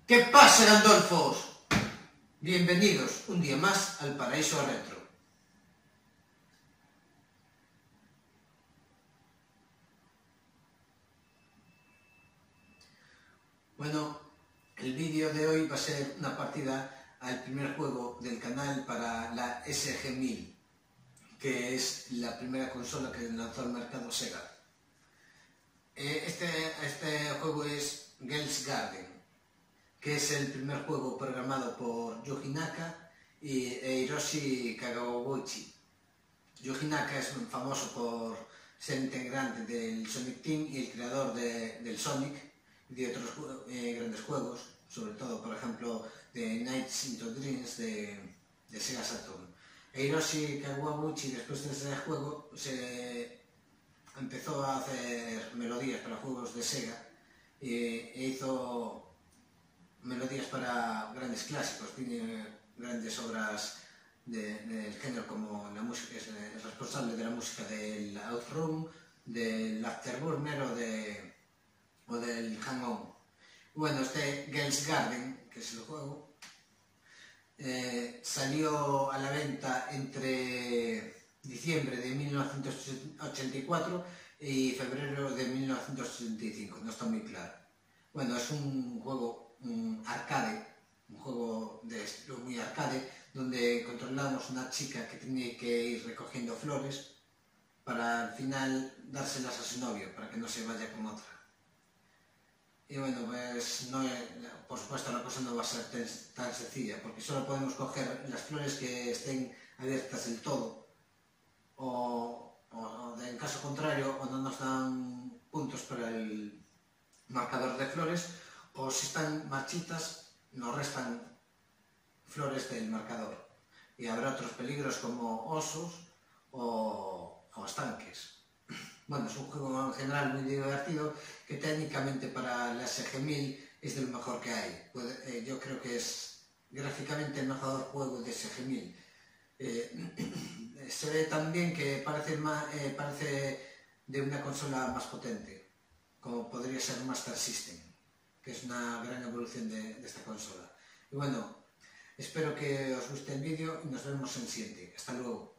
¿Qué pasa, Gandolfos? Bienvenidos un día más al Paraíso Retro. Bueno, el vídeo de hoy va a ser una partida al primer juego del canal para la SG-1000, que es la primera consola que lanzó al mercado Sega. Este juego es Girls' Garden, que es el primer juego programado por Yuji Naka y Hiroshi Kawaguchi. Yuji Naka es famoso por ser integrante del Sonic Team y el creador del Sonic y de otros grandes juegos, sobre todo, por ejemplo, de Nights into Dreams de Sega Saturn. Hiroshi Kawaguchi, después de ese juego, empezó a hacer melodías para juegos de Sega e hizo melodías para grandes clásicos. Tiene grandes obras del género, como la música, es el responsable de la música del Outrun, del Afterburner o del Hang On. Bueno, este Girls' Garden, que es el juego, salió a la venta entre diciembre de 1984 y febrero de 1985, no está muy claro. Bueno, es un juego arcade, un juego de estilo muy arcade, donde controlamos una chica que tiene que ir recogiendo flores para al final dárselas a su novio, para que no se vaya con otra. Y bueno, pues no, por supuesto la cosa no va a ser tan sencilla, porque solo podemos coger las flores que estén abiertas del todo, o en caso contrario, o no nos dan puntos para el marcador de flores, o si están marchitas nos restan flores del marcador. Y habrá otros peligros como osos o estanques. Bueno, es un juego en general muy divertido, que técnicamente para la SG-1000 es de lo mejor que hay. Yo creo que es gráficamente el mejor juego de SG-1000. Se ve también que parece de una consola más potente, como podría ser Master System, que es una gran evolución de esta consola. Y bueno, espero que os guste el vídeo y nos vemos en el siguiente. Hasta luego.